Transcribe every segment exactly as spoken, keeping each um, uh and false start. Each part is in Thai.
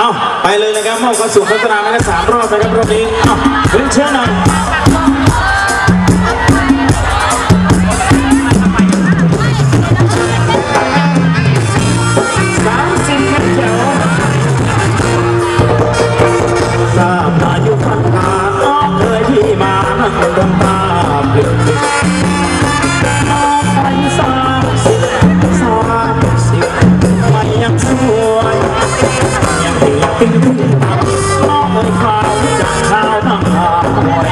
เอาไปเลยนะครับมอบความสุขโฆษณานะครับสามรอบนะครับรอบนี้เอาเรียนเชิญหน่อยสามสิบเจ้าทราบอายุพันตาน้องเคยที่มานั่งดมตาเปลี่ยนน้องไปสามสิบสามสิบไม่ยังสวยยังเด็กติ้งติ้งน้องเลยขาวจากขาวทั้งหาหวย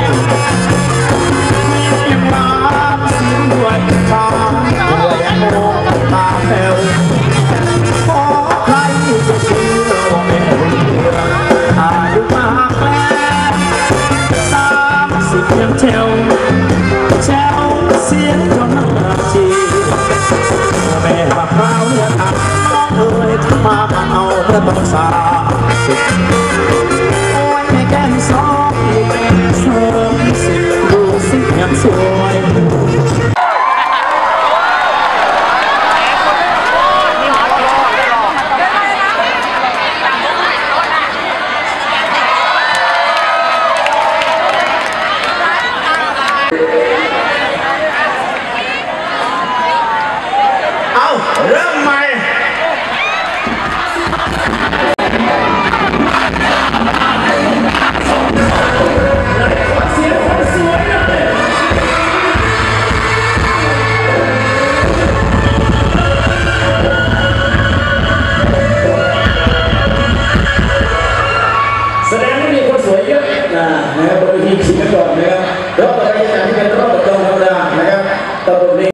ยังมาสิรวยตาหวยมองตาแผ่วขอใครจะเชื่อว่าแม่บุญเรืองอายุมากแล้วสามสิบยังเชวเชวเสียงจนหน้าจีแม่มะพร้าวเนี่ยอัดน้องเอ๋ยทำมาเอาเพื่อต้องสาสิโอ้ยแม่แก้มสองเสริมสิดูสิยังสวยเอาเริ่ม